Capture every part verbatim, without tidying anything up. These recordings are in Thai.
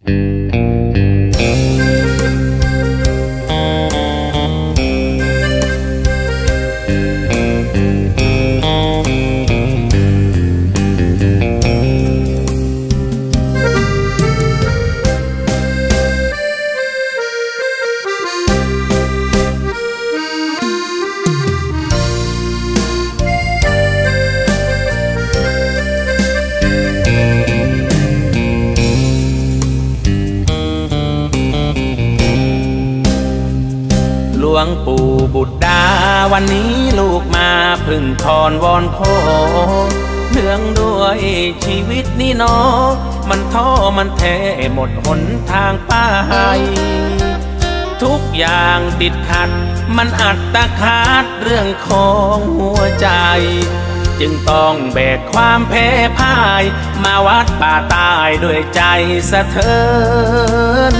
หลวงปู่บุตรดาวันนี้ลูกมาพึ่งพรวอนขอเนื่องด้วยชีวิตนี้เนาะมันท้อมันแท้หมดหนทางไปทุกอย่างติดขัดมันอัดตะขาดเรื่องของหัวใจจึงต้องแบกความแพ้พ่ายมาวัดป่าตายด้วยใจสะเทือน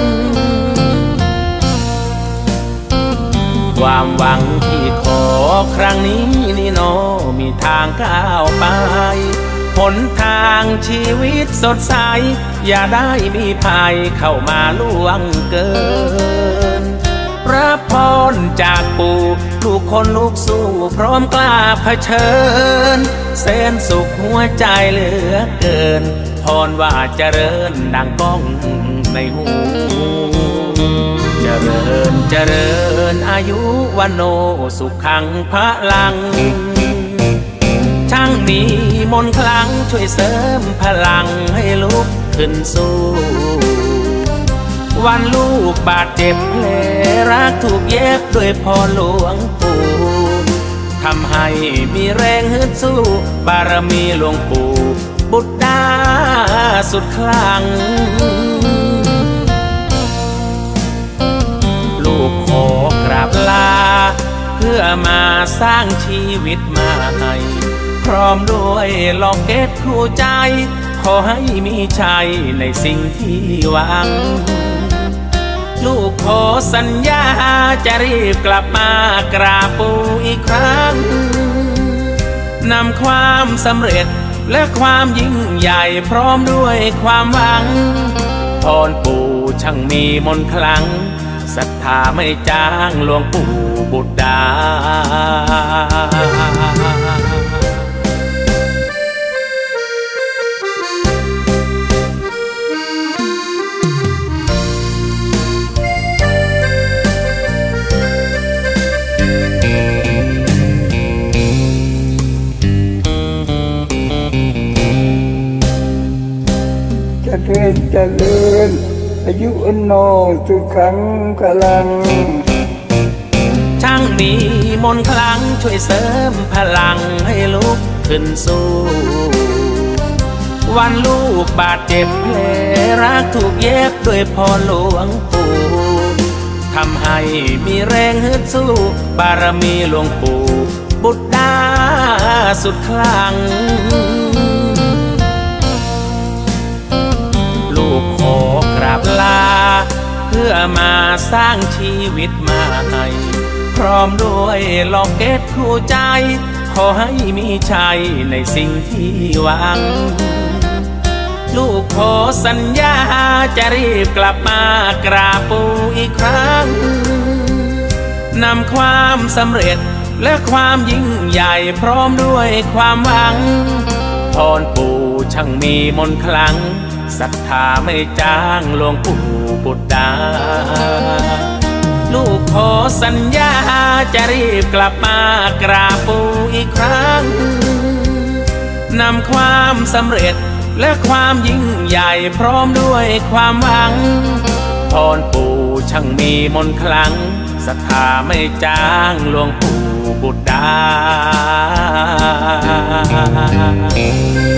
ความหวังที่ขอครั้งนี้นี่เนาะมีทางก้าวไปหนทางชีวิตสดใสอย่าได้มีภัยเข้ามาล่วงเกินรับพรจากปู่ลูกคนลูกสู้พร้อมกล้าเผชิญแสนสุขหัวใจเหลือเกินพรว่าเจริญดังก้องในหูเจริญเจริญอายุวันโนสุขขังพลังช่างมีมนต์คลังช่วยเสริมพลังให้ลุกขึ้นสู้วันลูกบาดเจ็บแผลรักถูกเย็บด้วยพรหลวงปู่ทำให้มีแรงฮึดสู้บารมีหลวงปู่บุตรดาสุดคลั่งลูกขอกราบลาเพื่อมาสร้างชีวิตใหม่พร้อมด้วยล็อกเก็ตคู่ใจขอให้มีชัยในสิ่งที่หวังลูกขอสัญญาจะรีบกลับมากราบปู่อีกครั้งนำความสำเร็จและความยิ่งใหญ่พร้อมด้วยความหวังพรปู่ช่างมีมนต์คลังศรัทธาไม่จางหลวงปู่บุตรดาเจริญเจริญอายุอันโนสุขังพลังช่างมีมนต์คลังช่วยเสริมพลังให้ลุกขึ้นสู้วันลูกบาดเจ็บแผลรักถูกเย็บด้วยพรหลวงปู่ทำให้มีแรงฮึดสู้บารมีหลวงปู่บุตรดาสุดคลั่งลูกขอกราบลาเพื่อมาสร้างชีวิตใหม่พร้อมด้วยล็อกเก็ตคู่ใจขอให้มีชัยในสิ่งที่หวังลูกขอสัญญาจะรีบกลับมากราบปู่อีกครั้งนำความสำเร็จและความยิ่งใหญ่พร้อมด้วยความหวังพรปู่ช่างมีมนต์คลังศรัทธาไม่จางหลวงปู่บุตรดาลูกขอสัญญาจะรีบกลับมากราบปู่อีกครั้งนำความสำเร็จและความยิ่งใหญ่พร้อมด้วยความหวังพรปู่ช่างมีมนต์คลังศรัทธาไม่จางหลวงปู่บุตรดา